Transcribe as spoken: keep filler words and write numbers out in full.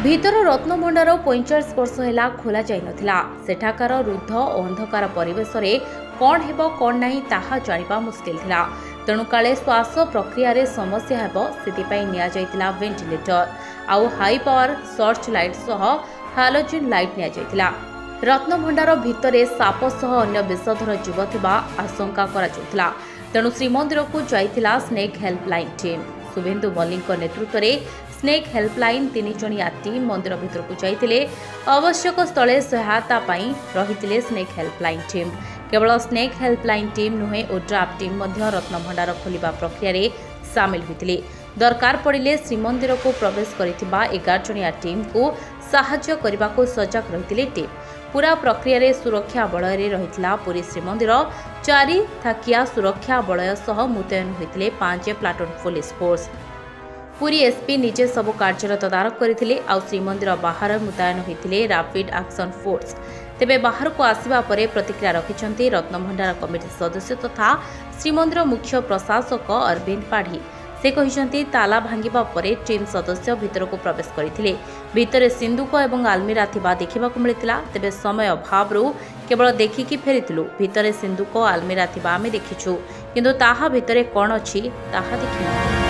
ଭିତର ରତ୍ନଭଣ୍ଡାର ପଇଁଚାଳିଶ ବର୍ଷ ହେଲା ଖୋଲା ଯାଇନଥିଲା। ସେଠାକାର ରୁଦ୍ଧ ଓ ଅନ୍ଧକାର ପରିବେଶରେ କ'ଣ ହେବ କ'ଣ ନାହିଁ ତାହା ଜାଣିବା ମୁସ୍କିଲ ଥିଲା। ତେଣୁ କାଳେ ଶ୍ୱାସ ପ୍ରକ୍ରିୟାରେ ସମସ୍ୟା ହେବ ସେଥିପାଇଁ ନିଆଯାଇଥିଲା ଭେଣ୍ଟିଲେଟର ଆଉ ହାଇ ପାୱାର ସର୍ଚ୍ଚ ଲାଇଟ୍ ସହ ହାଲୋଜିନ୍ ଲାଇଟ୍ ନିଆଯାଇଥିଲା। ରତ୍ନଭଣ୍ଡାର ଭିତରେ ସାପ ସହ ଅନ୍ୟ ବିଷଧର ଜୀବ ଥିବା ଆଶଙ୍କା କରାଯାଉଥିଲା। ତେଣୁ ଶ୍ରୀମନ୍ଦିରକୁ ଯାଇଥିଲା snake helpline team. Shubhendu Mallick नेतृत्व में स्नेक हेल्पलाइन तीन जणिया टीम मंदिर भितर को जाइतिले। आवश्यक स्थले सहायता रही स्नेक हेल्पलाइन टीम। केवल स्नेक हेल्पलाइन टीम नुहे ओड्राफ टीम मध्य रत्नभंडार खोलिबा प्रक्रिया रे सामिल होइतिले। दरकार पड़िले श्रीमंदिर को प्रवेश करिथिबा एगार जणिया टीम को साहाय्य करने को सजग रही टीम। पूरा प्रक्रिया रे सुरक्षा बलय रे रहितला पुरी श्रीमंदिर। चारि थाकिया सुरक्षा बलय सह मुतयन होइतिले पांच platoon police force. Puri SP निजे सबु कार्यर तदारख करथिले। आ श्रीमंदिर बाहर मुतयन होइतिले रैपिड एक्शन फोर्स। तेबे बाहर को आसिबा परे प्रतिक्रिया रखिछन्ती रत्नभंडार कमिटी सदस्य तथा श्रीमंदिर मुख्य प्रशासक अरविंद पाढ़ी। से कहिसंती ताला भांगिबा परे टीम सदस्य भितर को प्रवेश करथिले। भितर सिंदूक एवं आलमीरा थिबा देखिबा को मिलितिला। तेबे समय अभावरु केवल देखिकी फेरिथिलु। भितर सिंदूक आलमीरा थिबा आमे देखिछु, किंतु ताहा भितरे कोन अछि ताहा देखिनु।